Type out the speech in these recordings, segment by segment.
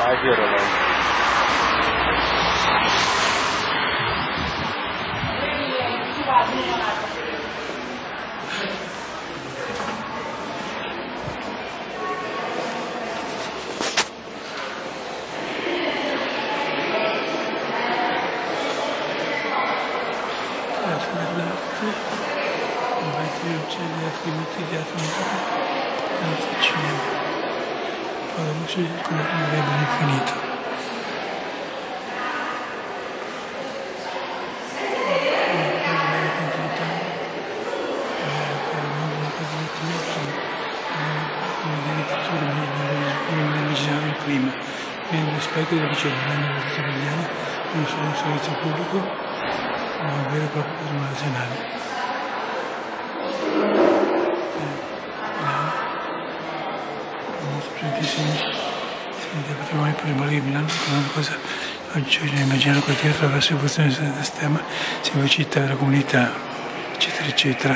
5 euro lang. La luce come avrebbe infinito. Non immaginavo il clima, nel rispetto del vicinanza della italiana, non solo un servizio pubblico, ma un vero e proprio turismo nazionale. Del patrimonio patrimoniale di Milano, una cosa oggi immaginiamo il quartiere attraverso l'evoluzione del sistema, siamo città della comunità, eccetera eccetera.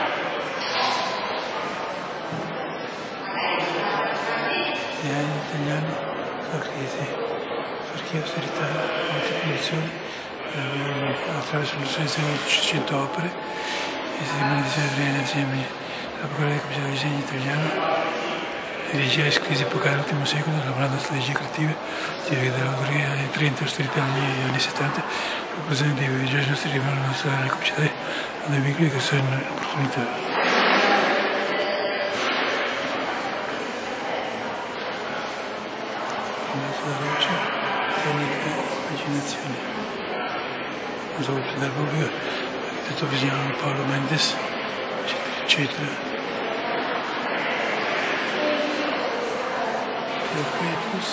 Gli anni italiani, la crisi, perché austerità, molte condizioni, attraverso l'illustrazione di 800 opere, e si rimane di Adriana insieme alla Procura del Comitato di Disegno Italiano. Dirigere le crisi epocali dell'ultimo secolo, lavorando a strategie creative, dell'autoria dei 30 austerità negli anni 70, l'occasione di viaggiare i nostri rivali, la nostra complicità, dei vincoli che sono un'opportunità. In mezzo alla luce, tecnica e immaginazione. Non so se dal pubblico, detto visione Paolo Mendes, eccetera, eccetera. Creatus,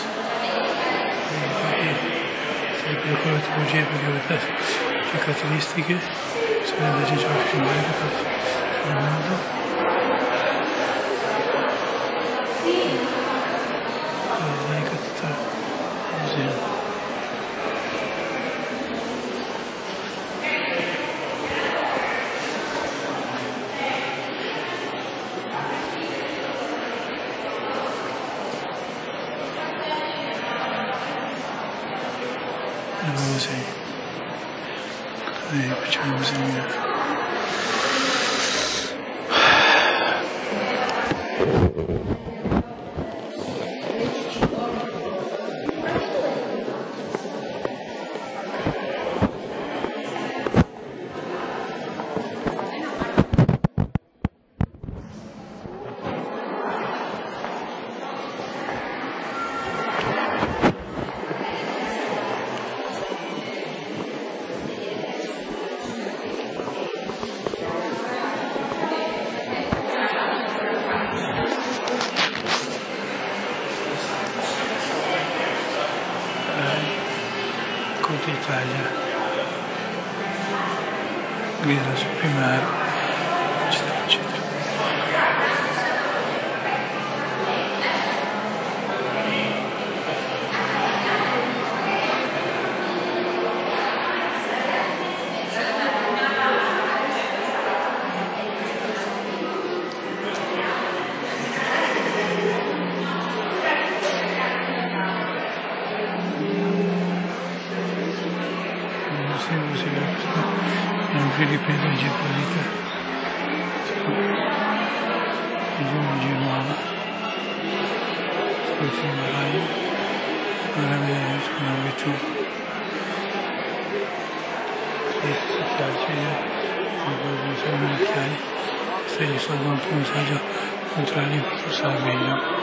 sarebbero con la tipologia e peculiarità caratteristiche, sono da Giorgio Fimbarica per il mondo. Facciamo bisogno. Conte Italia, grida sul primario, eccetera, eccetera. Non vi ripeto di geopolitica, di nuova, poi filmerai, ora vedere come tu, questo piace, come sono gli occhiali, se gli sono un messaggio contrario per stare meglio.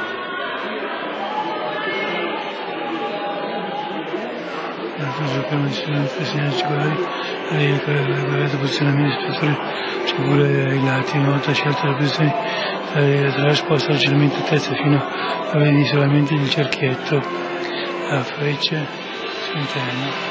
Come dicevo, segnali circolari, la corretta posizionamento spessore, figure ai lati, una volta scelta la posizione la risposta leggermente a testa fino a vedere solamente il cerchietto, la freccia interna.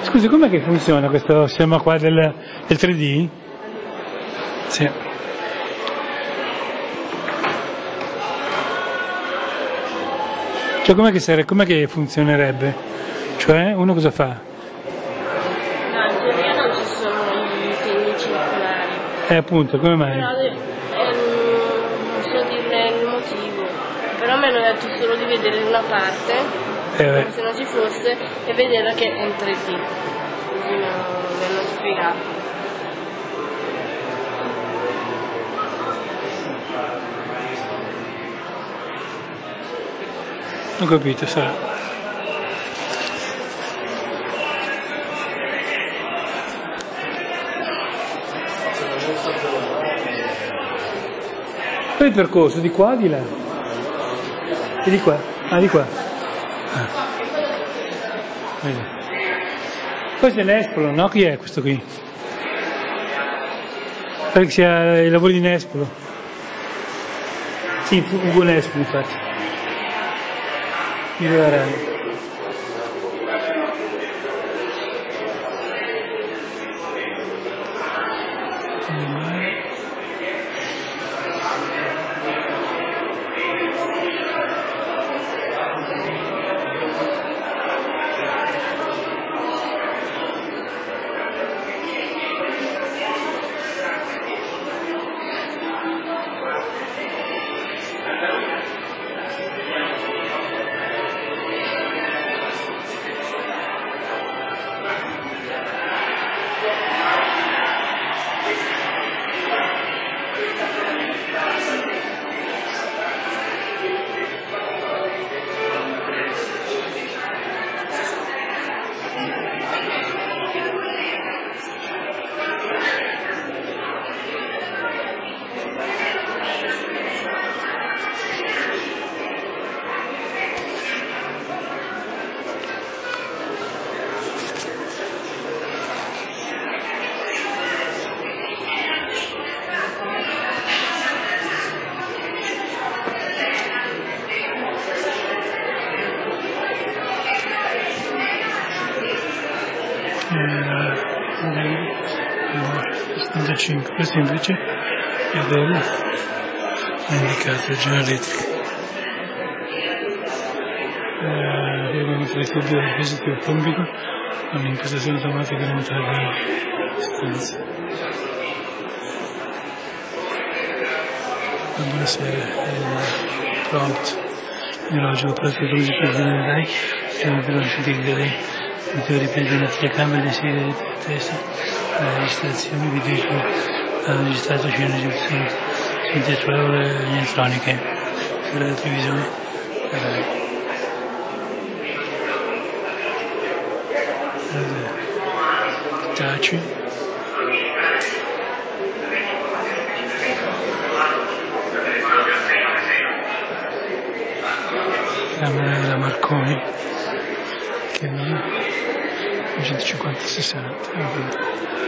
Scusi, com'è che funziona questo schema qua del 3D? Sì. Cioè com'è che funzionerebbe? Cioè uno cosa fa? No, in teoria non ci sono i segni circolari. Appunto, come mai? Però non so dirne il motivo. Però mi hanno detto solo di vedere una parte, come se non ci fosse, e vederla che è in 3D. Così mi hanno spiegato. Ho capito, sarà. Poi il percorso di qua, di là. E di qua. Ah, di qua. Ah. Poi c'è Nespolo, no? Chi è questo qui? Pare che sia i lavori di Nespolo. Sì, Ugo Nespolo, infatti. Viva la Rai. Questo invece è del indicato General Electric. Abbiamo tra i tubi del positivo plombico con l'impostazione automatica aumentata della distanza. Buonasera, il prompt neurologico pratico luce per generare siamo veloci di vedere di riprendere la telecamera dei segni di testa, la registrazione video ha registrato scene di teatrali elettroniche per la televisione taci camera della Marconi che è 150-60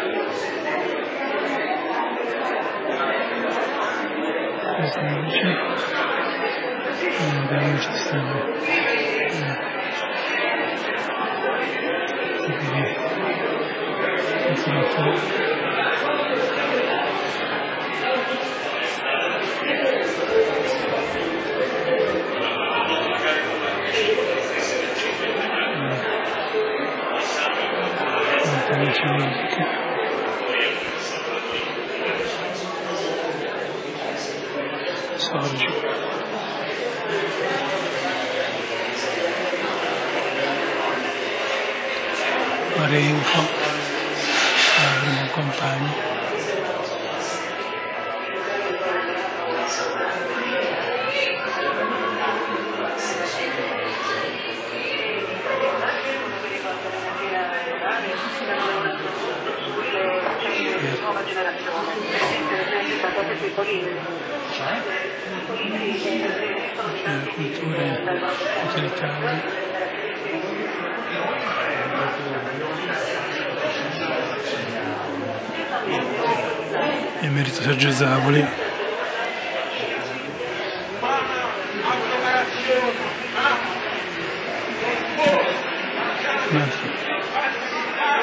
questa invece abbiamo ci stanno Sorgi. Marenco, avremo compagni. Culture utilitarie. Emerito Sergio Zavoli. Un altro.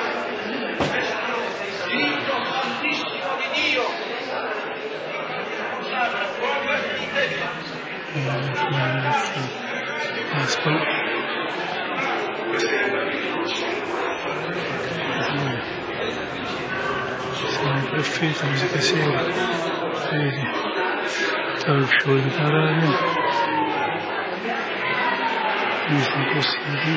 Nespolo. Siamo in profeta, musica seria, vedi, talk show letterario, questi possibili,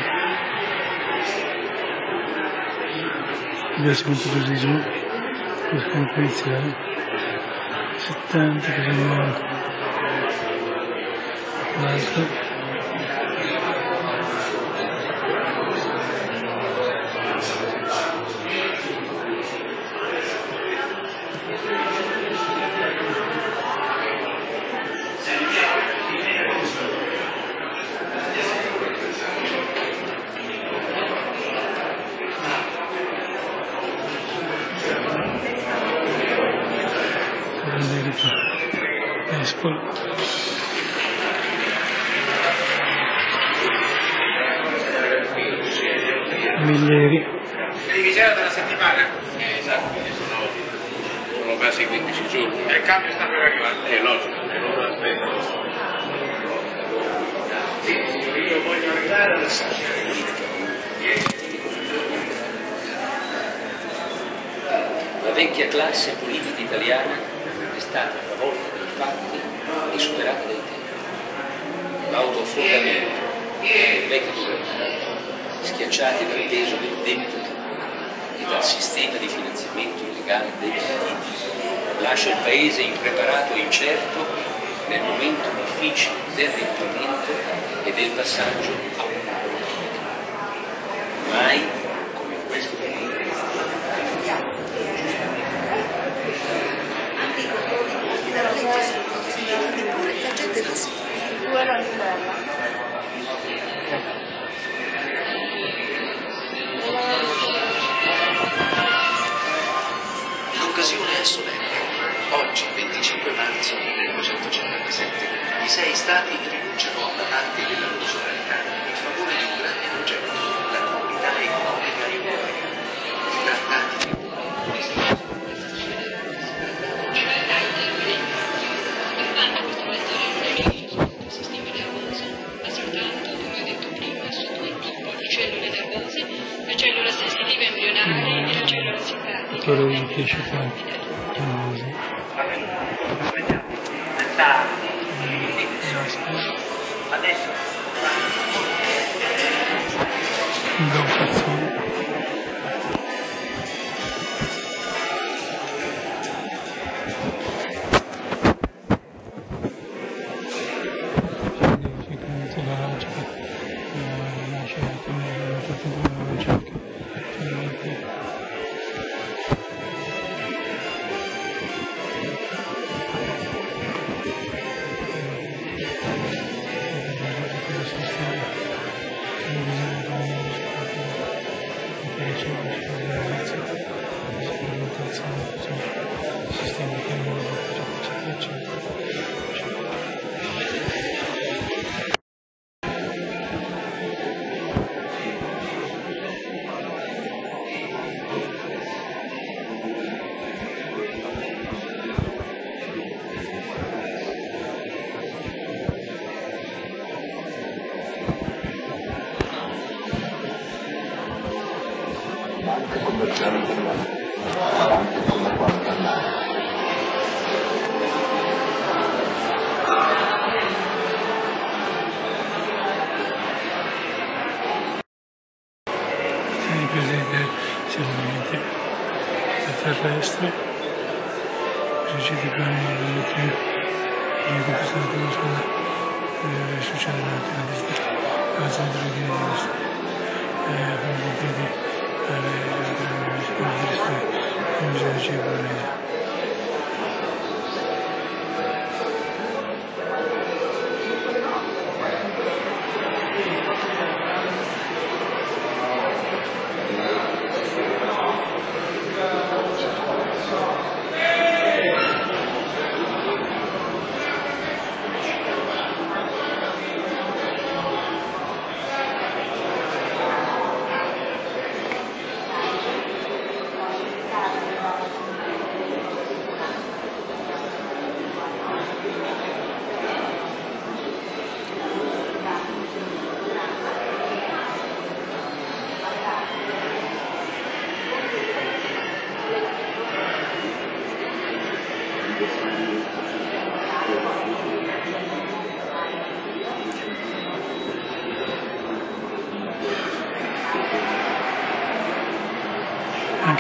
diversi punti di turismo, cose iniziali, 70 che sono l'altro. Nespolo. Milleri. Divisione della settimana? Esatto, sono quasi 15 giorni. E il cambio sta per arrivare? È logico, allora aspetta. Io voglio arrivare alla La vecchia classe politica italiana è stata travolta dai fatti e superata dai tempi. L'autofondamento del vecchio governo, schiacciati dal peso del debito e dal sistema di finanziamento illegale dei partiti, lascia il paese impreparato e incerto nel momento difficile del riempimento e del passaggio a un nuovo politico. Mai come in questo momento. La gente lo si fa. Quella è bella. L'occasione è solenne. Oggi, 25 marzo 1957, i 6 Stati rinunciano a parte della loro sovranità in favore di un grande progetto, la Comunità Economica Europea. Trattati di la cellula sensitiva embrionale e la cellula simpatica. Quello che mi piace tanto. Adesso Da un cazzone. commerciale italiana, avanti con la quarta annata. Tieni presente sicuramente terrestre, riuscite a prendere più di questa cosa succede un'altra visita alla Santa Regina di Cristo. Vedi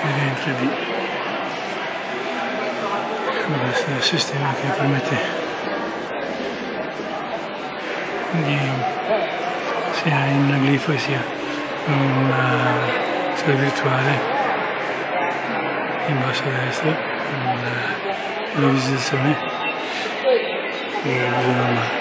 anche dentro di questo sistema che permette di sia in glifo sia una sala virtuale in basso a destra, una visitazione del museo normale.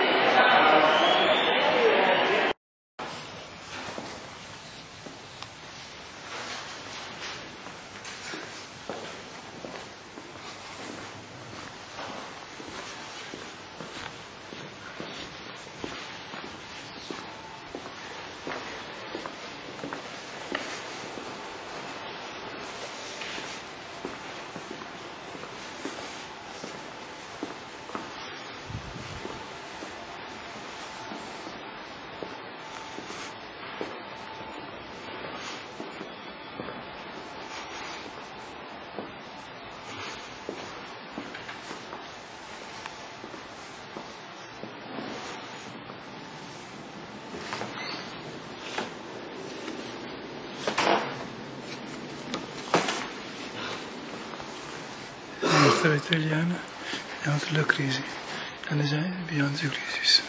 La storia italiana è oltre la crisi, and beyond the crisis.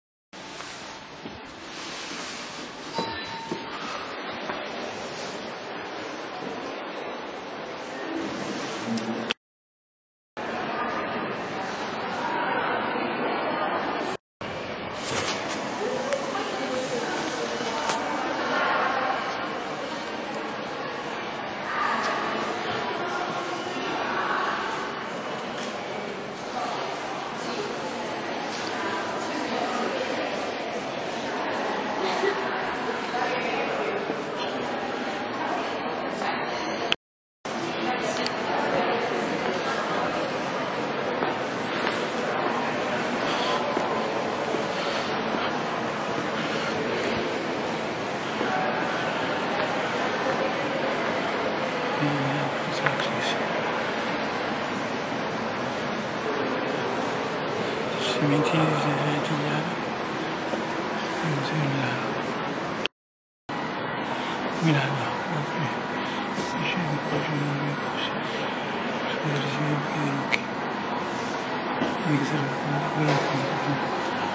Cimentieri italiani, il museo di Milano, dice che poi ci sono le cose, scuola di Simeocchi, mica sarà quella cosa.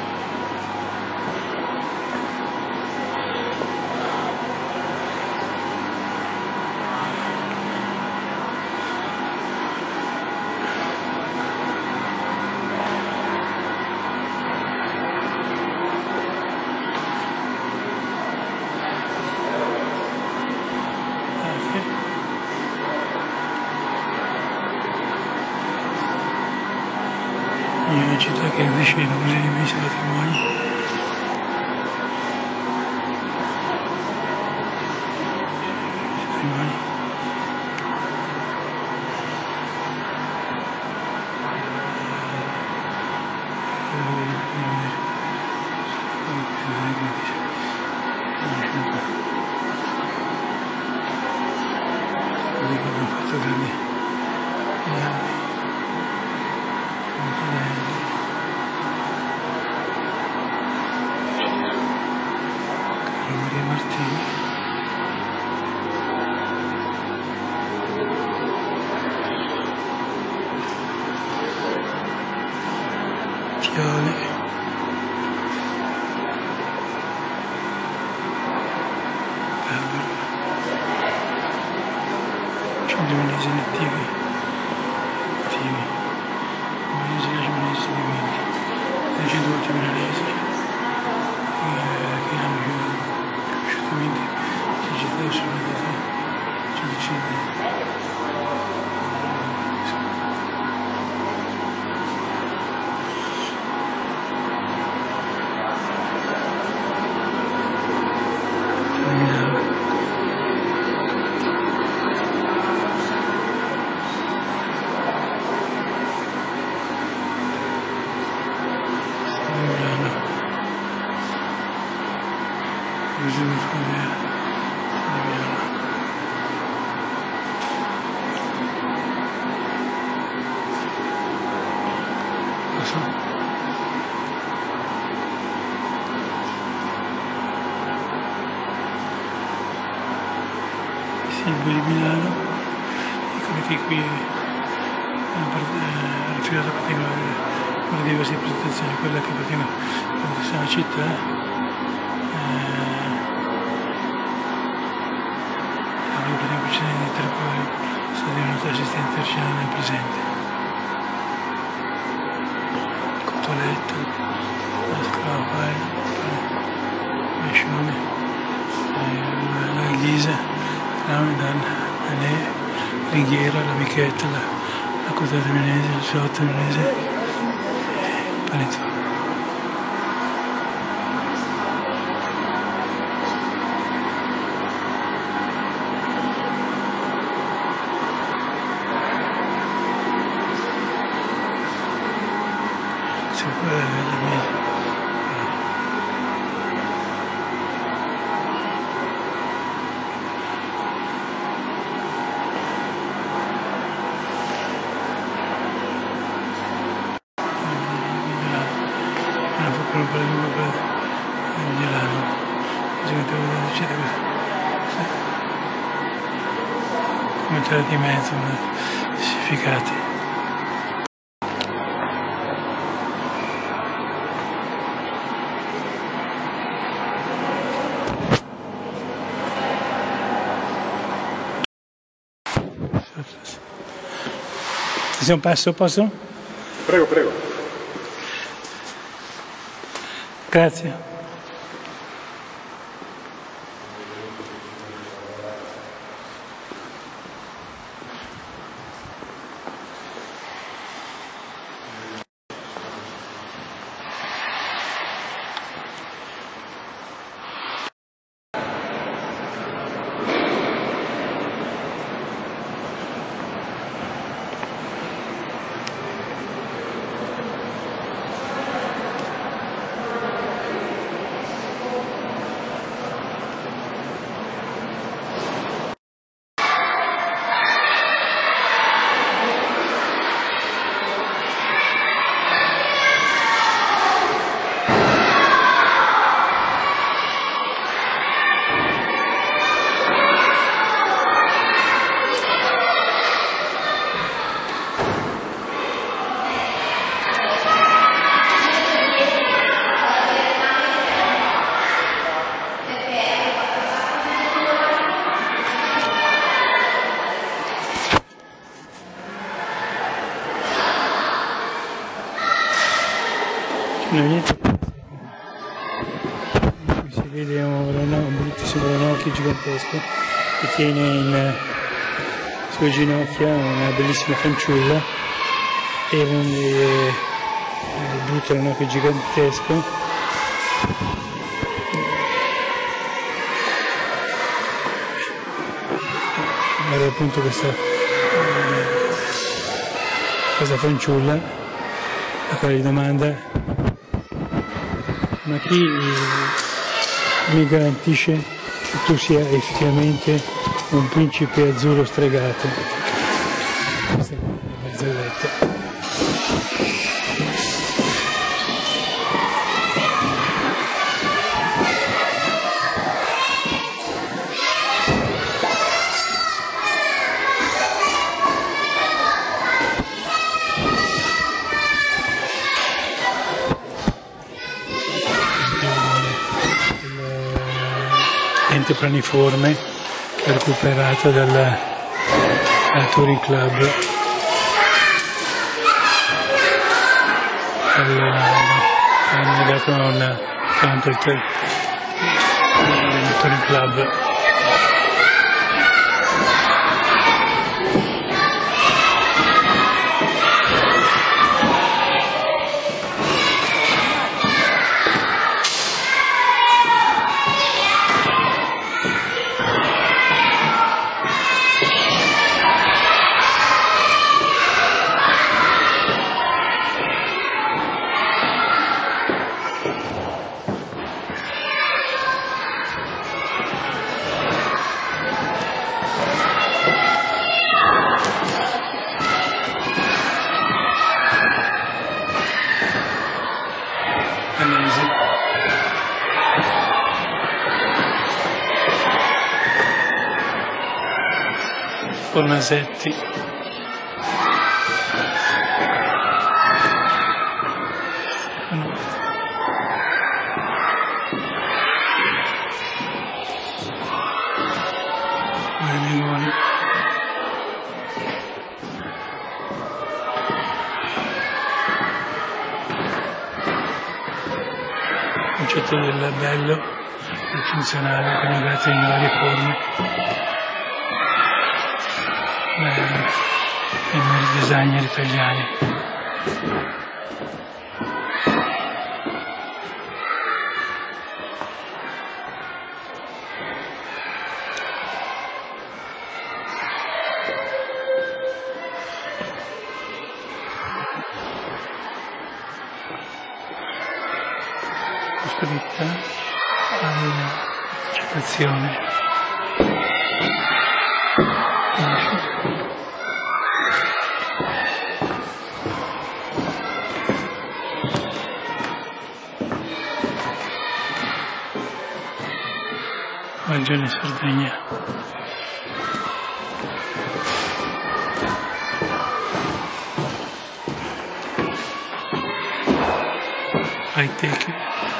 In una città che invece non bisogna invece patrimoni. Abbiamo fatto grandi anni. Carlo Maria Martini, Chioli, Albero, 100 milanesi attivi, milanesi giapponesi di 20, 108 milanesi che hanno cresciutamente digitale sulla vita, ci decide. Silvio di Milano, eccomi che qui ha rifiutato una diverse presentazioni, quella che praticamente è una città, avevo praticamente precedente di Trapani, sono divenuto assistente regionale presente. Cottoletto, la scala, le sciune, la Elisa, Dan, Righiera, la Michetta, la Cotata Milanese, il Sotto Milanese e Panettone. Se può la mia. Non per lungo per Milano, commentare di mezzo, significati. Ti sei un passo, posso? Prego, prego. Grazie. Qui si vede un bruttissimo ranocchio gigantesco che tiene in sue ginocchia una bellissima fanciulla e un brutto ranocchio gigantesco. Guarda appunto questa fanciulla, la quale gli domanda: ma chi mi garantisce che tu sia effettivamente un principe azzurro stregato? Questa è la mezzaletta. Ente planiforme che ho recuperato dal Touring Club, hanno dato un canto del Touring Club. Fornasetti. Limoni. Il concetto del bello, del funzionale, coniugato in varie forme. I vari designer italiani. Costretta alla citazione. Regione Sardegna. High-tech.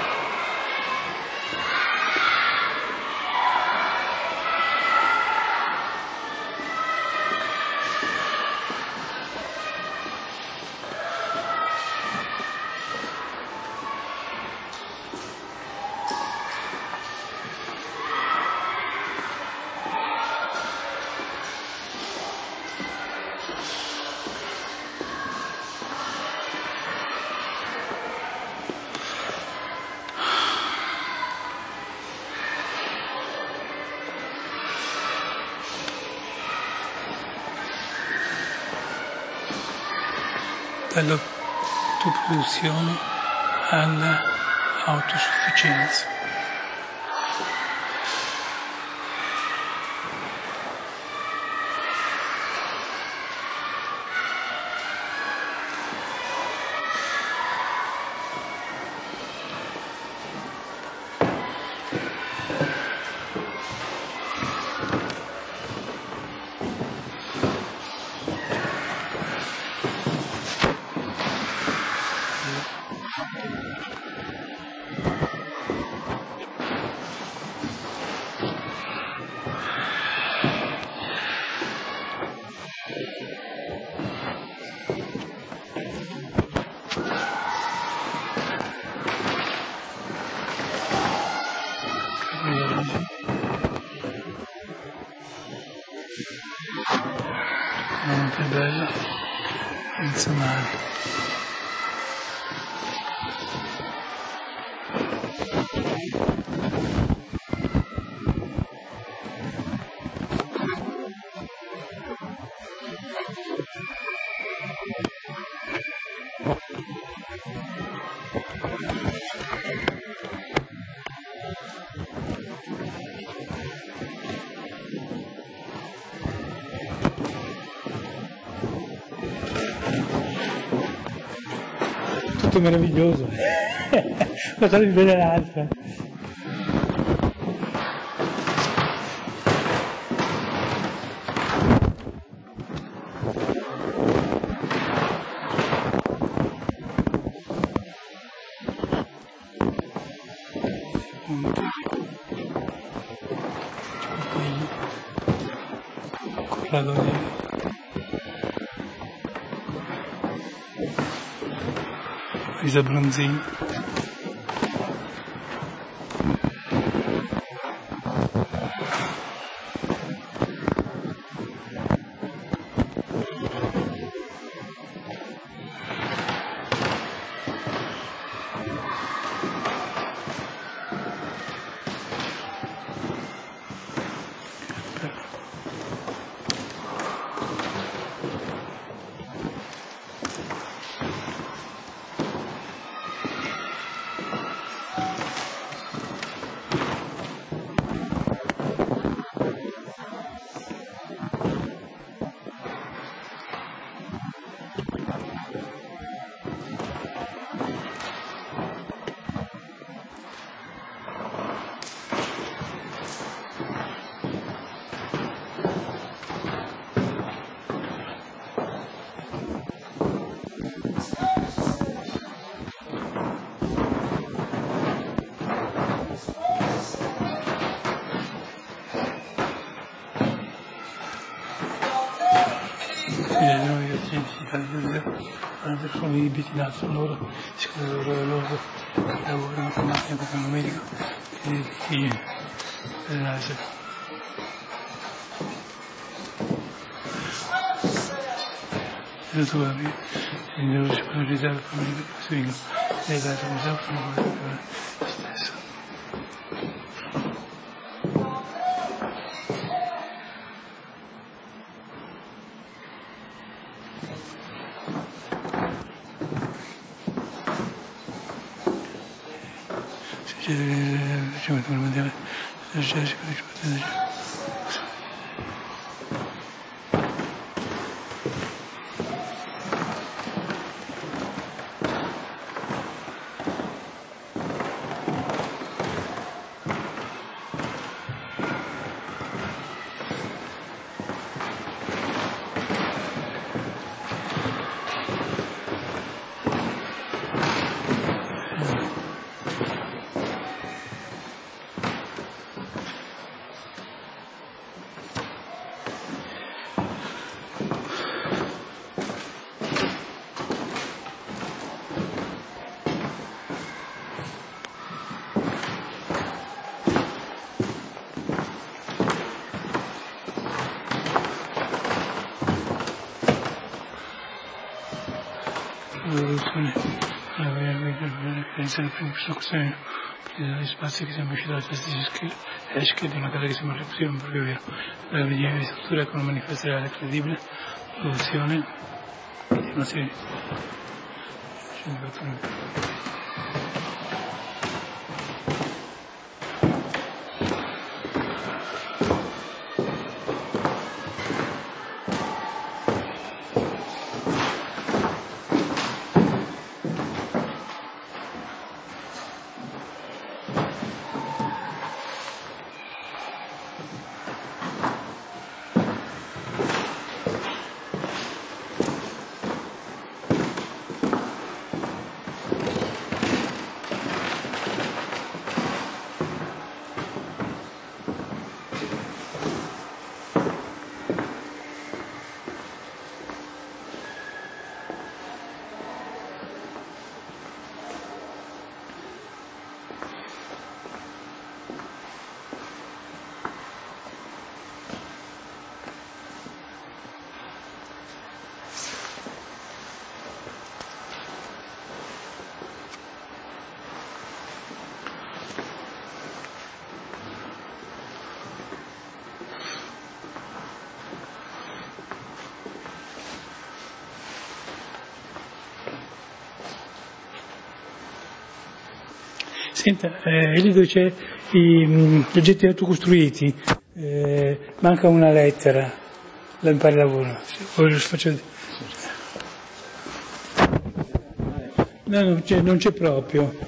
Dall'autoproduzione all'autosufficienza. Che bello, funzionale. Tutto meraviglioso. Guardate bene l'altra. Corradore. Lisa Bronzini. vedono i pazienti sono inibiti in alto loro, siccome loro lavorano con macchina perché hanno un medico e l'ASL. E tutto va bene, devo supervisiare la famiglia perché questo vengono e l'altro museo fanno lo stesso. Ci mettono a vedere l'esercito di protezione. Pensare per questa questione degli spazi che siamo usciti dalla testa di Esched, di una cosa che sembra così, non proprio vero. La vediamo di struttura con una manifesta reale credibile, produzione di una serie di Senta, lì dove c'è gli oggetti autocostruiti, manca una lettera, la impari lavoro. Poi lo faccio vedere. No, non c'è proprio.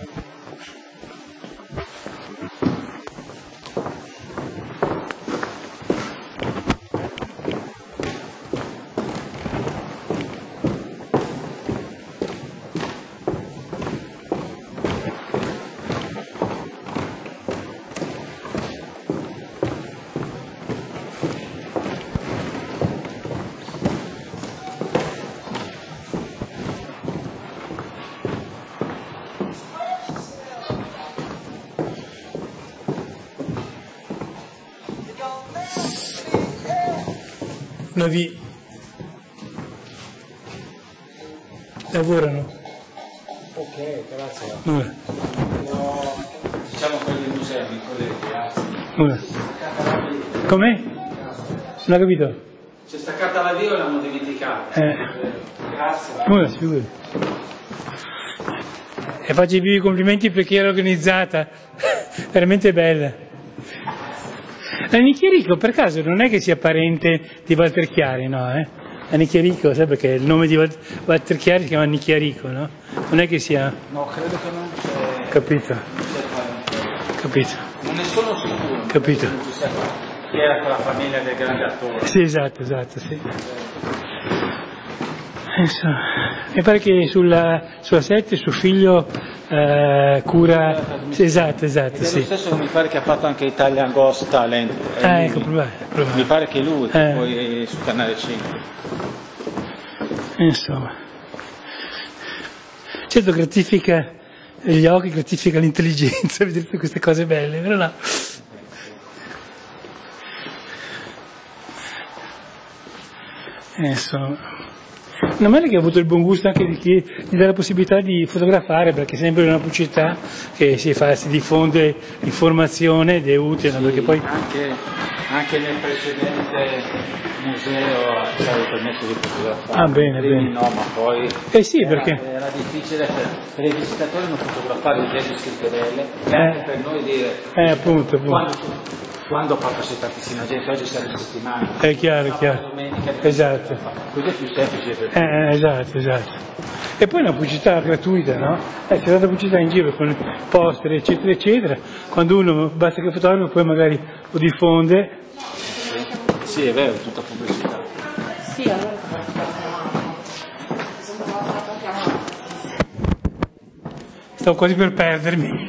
Navi lavorano. Ok, grazie. No, diciamo quelli del museo, quelli di Com'è? Non ho capito. C'è staccata la via e l'hanno dimenticata. Grazie. Ora, sicuro. E faccio i vivi complimenti perché era organizzata, veramente bella. La Nicchiarico per caso non è che sia parente di Walter Chiari, no? La Nicchiarico, sai perché il nome di Walter Chiari si chiama Nicchiarico, no? Non è che sia... No, credo che non c'è... Capito. Capito. Non ne sono sicuro. Capito. Chi era quella famiglia del grande attore. Sì, esatto, sì. Mi pare che sulla 7 suo figlio cura... Sì, esatto, Ed è sì. lo stesso che mi pare che ha fatto anche Italian Ghost Talent. Ecco, probabile. Mi pare che lui, poi su Canale 5. Insomma, certo gratifica gli occhi, gratifica l'intelligenza, vedere tutte queste cose belle, vero no? Insomma, non male che ha avuto il buon gusto anche di chi gli dà la possibilità di fotografare, perché sempre in una pubblicità che si diffonde informazione ed è utile, sì, perché poi anche nel precedente museo c'era il permesso di fotografare. Ah, bene, bene. No, ma poi sì, perché era difficile per i visitatori non fotografare il Gesù Scrivele e anche per noi dire appunto. Quando passa tantissima gente, oggi siamo in settimana. È chiaro, è chiaro. Domenica, esatto. Così è più semplice per esatto. E poi una pubblicità gratuita, no? C'è stata pubblicità in giro con poster, eccetera, eccetera. Quando uno basta che fotografa, poi magari lo diffonde. Sì, è vero, è tutta pubblicità. Sì, allora. Stavo quasi per perdermi.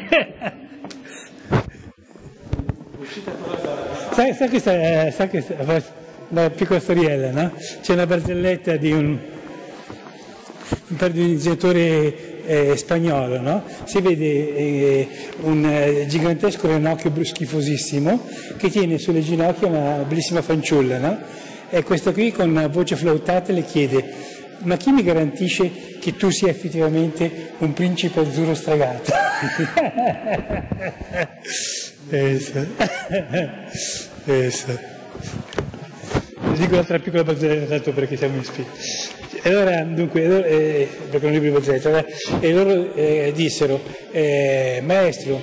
Sai che una piccola storiella, no? C'è una barzelletta di un disegnatore spagnolo, no? Si vede un gigantesco ranocchio schifosissimo che tiene sulle ginocchia una bellissima fanciulla, no? E questo qui con una voce flautata le chiede: ma chi mi garantisce che tu sia effettivamente un principe azzurro stragato? Dico un'altra piccola barzelletta tanto perché siamo in spia. E allora, dunque, perché non libro di barzelletta, e loro dissero, maestro,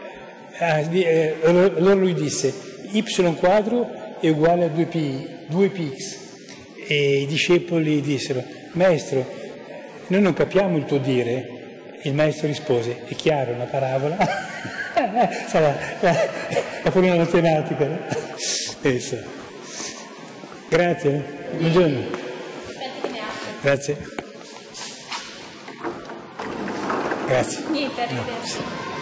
allora lui disse, y quadro è uguale a 2px. E i discepoli dissero, maestro, noi non capiamo il tuo dire. Il maestro rispose, è chiaro, una parabola. Sarà la formula matematica. No? Grazie, buongiorno. Grazie. Grazie. Niente, arrivederci.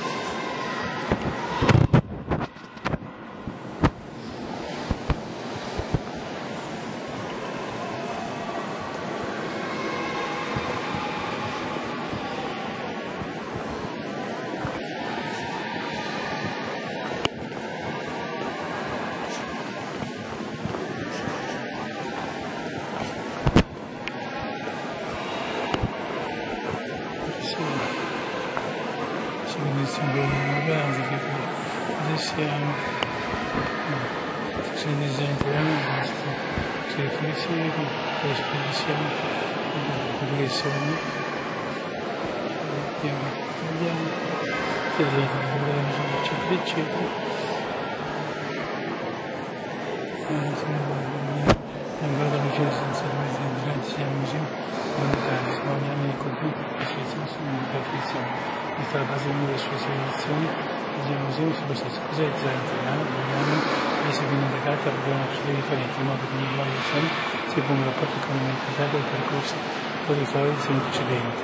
Questa è la base di una delle sue segnalazioni. Il museo sullo stesso cos'è il zero italiano, vogliamo essere ben indagati a problemi absolutamente differenti, in modo che ogni nuova edizione si ponga un rapporto con l'umanità del percorso o delle sue edizioni precedenti.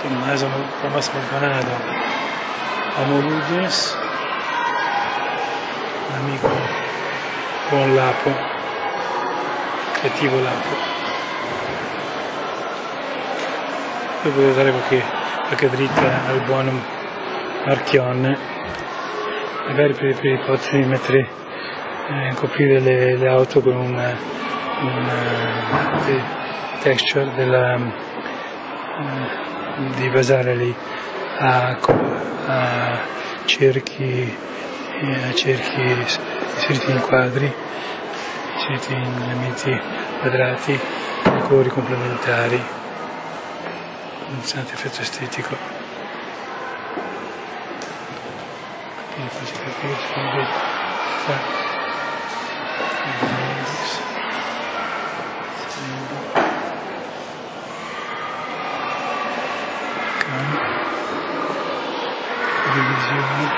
Tommaso Maldonado, Amo Ludens, l'amico buon Lapo, creativo Lapo. Poi volevo dare qualche dritta al buon Marchionne, magari per ipotesi di mettere, coprire le auto con un texture di basare lì a cerchi inseriti in quadri, inseriti in elementi quadrati, con colori complementari, un santo effetto estetico. Quindi faccio capire divisione.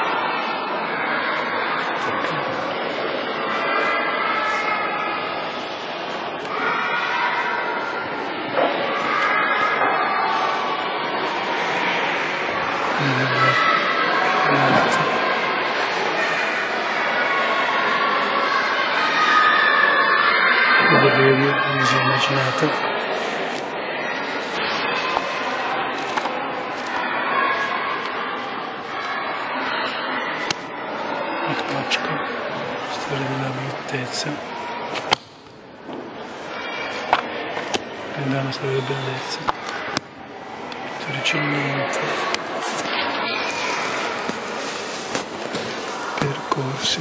Immaginato. Koczko, storia della bruttezza, prendiamo la storia della bellezza, ricevimento, percorsi,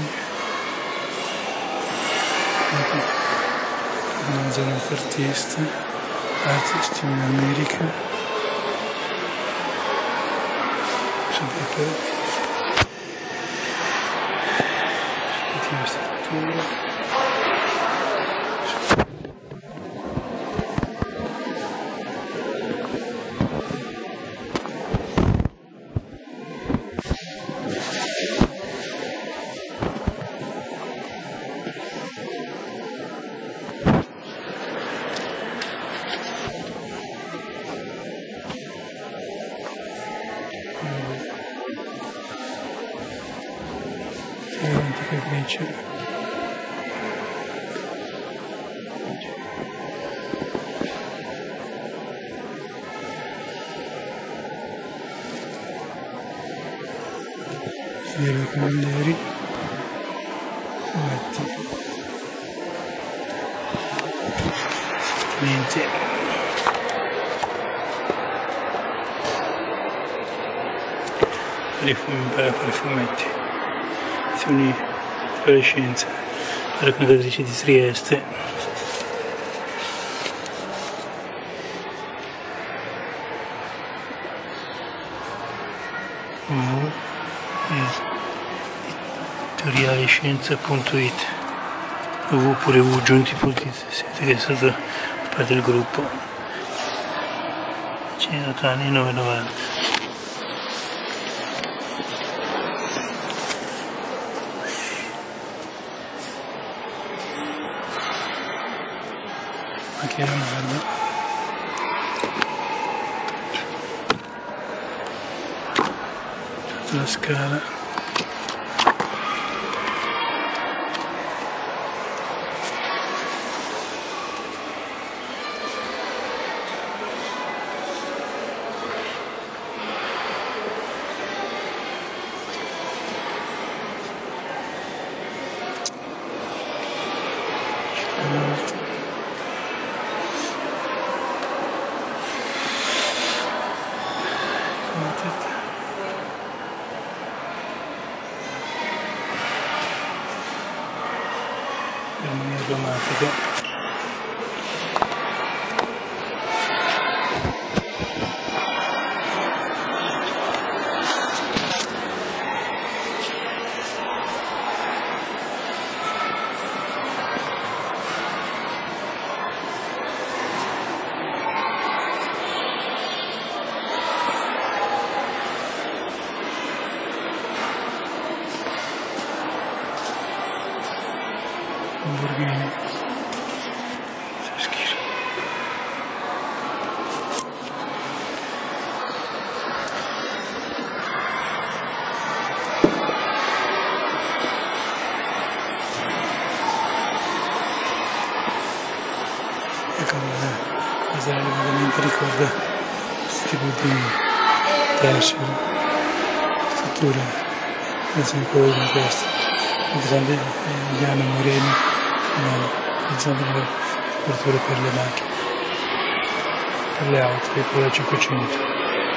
una zona artista, artisti in America, soprattutto struttura. Antica Grecia. I comanderi, niente. Imparare a fare fumetti, lezioni per le scienze, la raccontatrice di Trieste. Editorialescienza.it oppure www.giunti.it, siete che è stato parte del gruppo 100 anni 990. Ma che era una guarda, tutta la scala. Romantica. Lamborghini. Che schifo. ricorda questo tipo di tessere, strutture, senza colore come questo. Interessante Diana Moreno, pensando alle coperture per le macchine, per le auto, piccola 500.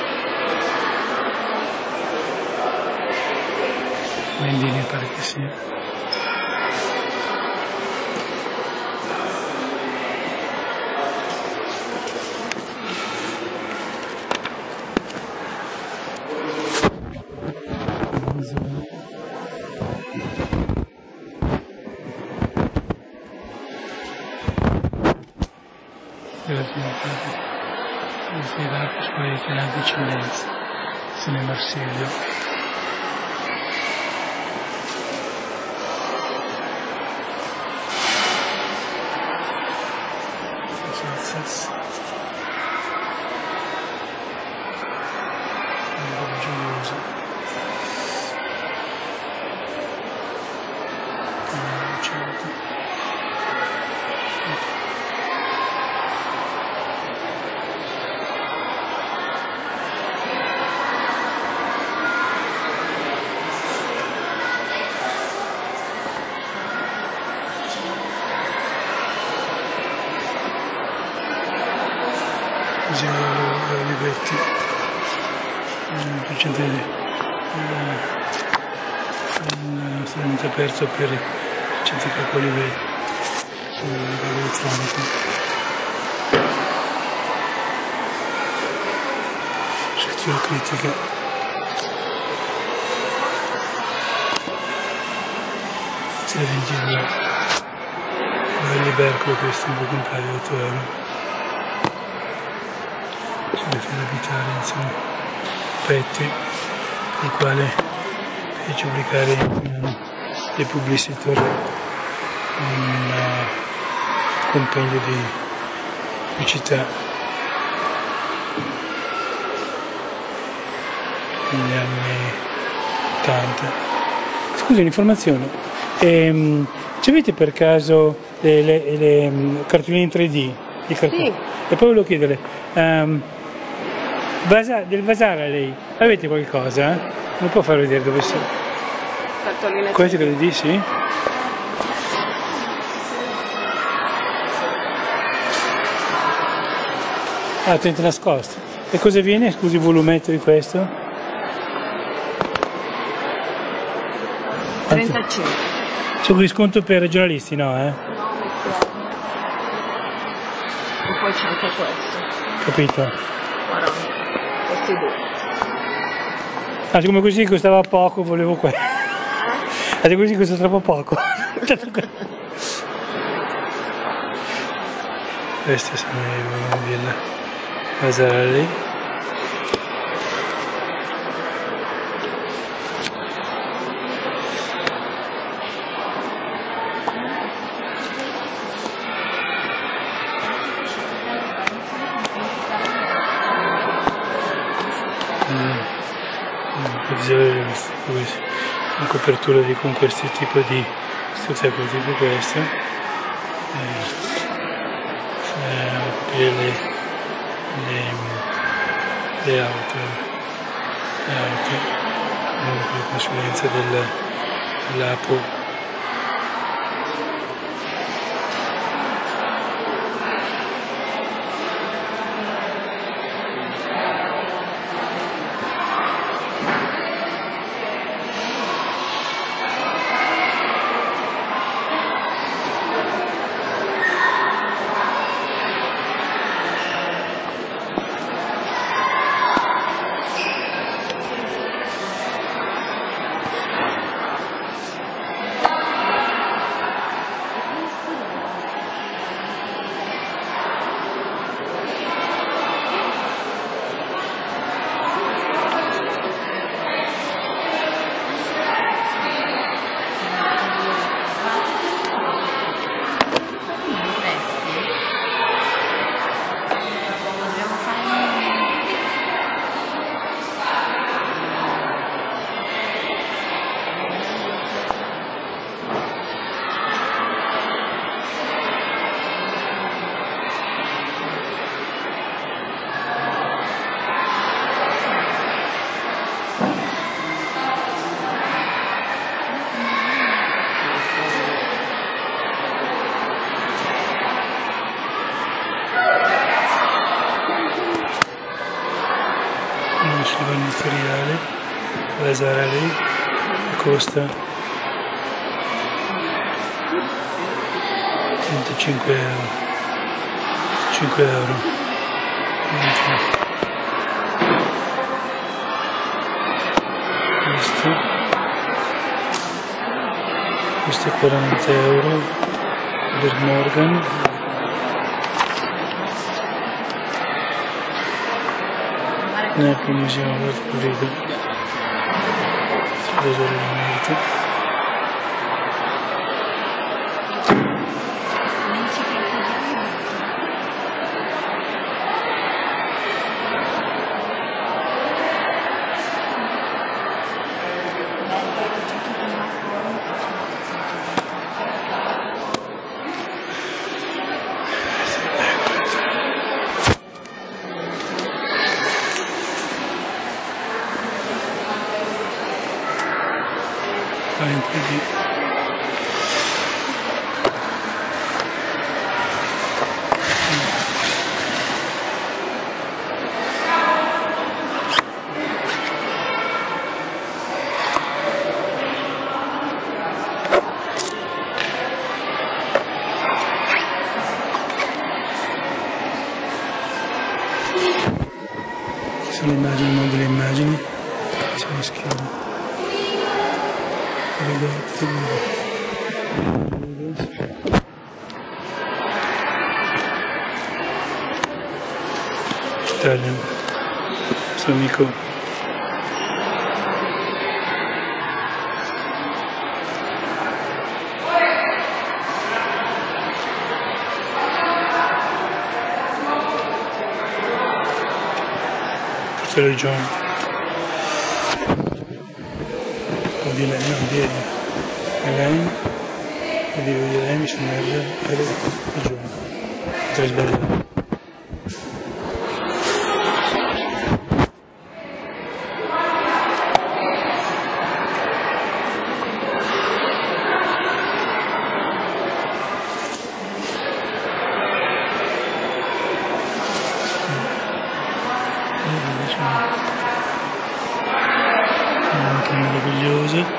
Mendini pare che sia. Poi il canale di eccellenza, se ne Marsilio. Gioioso. Museo Olivetti, precedente, estremamente aperto per il centro Capo Olivetti, sulla elettronica, struttura critica, c'è 22, Belli Berco, questo può comprare 8 euro. Per evitare insomma Petti, il quale fece pubblicare le pubblicità un compendio di pubblicità negli anni 80. Scusa, un'informazione, avete per caso le cartoline in 3D? Sì. E poi volevo chiedere, del Vasara lei, avete qualcosa? Non può far vedere dove sono? Cartoline. Questi che le dici? Sì? Ah, tenete nascosto. E cosa viene? Scusi, il volumetto di questo? 35. C'è un risconto per giornalisti, no? No, e poi c'è anche questo. Capito? 40. Questi due. Ah, siccome così costava poco, volevo questo. Ah, così costa troppo poco. Questi sono i volumi del Vasarelli. Una copertura con questo tipo di strutture tipo questo, le auto, con conseguenza dell'APO. Silvano Imperiale, la Zara lì, costa 35 euro. 5 euro. Questo è 40 euro per Morgan. Neanche mi siamo pulito. Preso le monete. In così. Ci sono immagini, mobili e immagini, sono schiavi. Italia, suo amico. Portare John. Di lei, non di lei, e di lei mi sono messo per il giorno, per sbagliare. Anche meravigliose.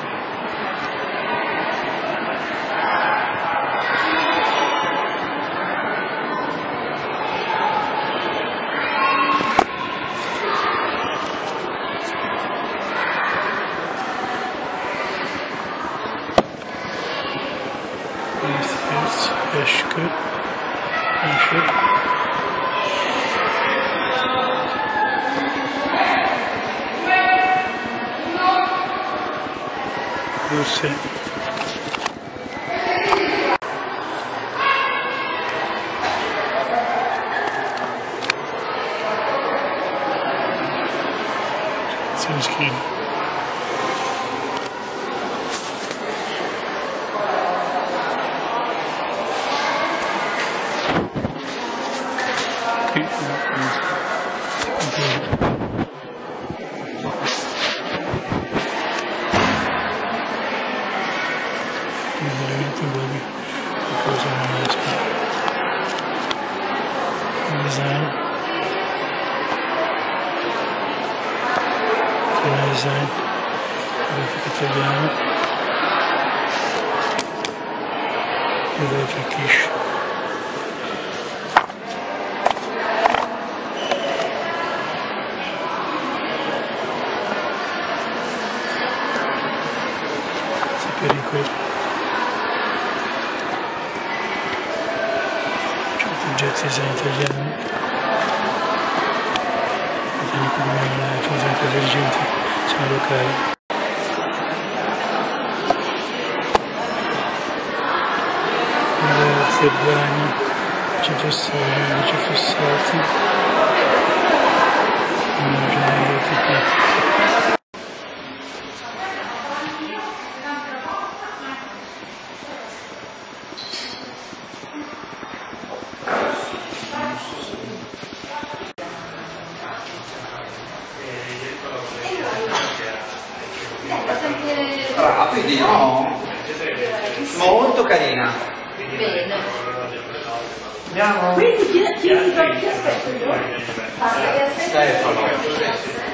Esche. Russia. Sono schifo. Veramente buoni, cosa non riesco. Il design, il design, grafica italiana, e grafica Kish. Pericolo. Oggetti design italiani, italiani come cose intelligenti, sono locali. Ferragni, luci fissati, quindi no, molto carina. Bene. Andiamo? Quindi chi aspetta? Stefano.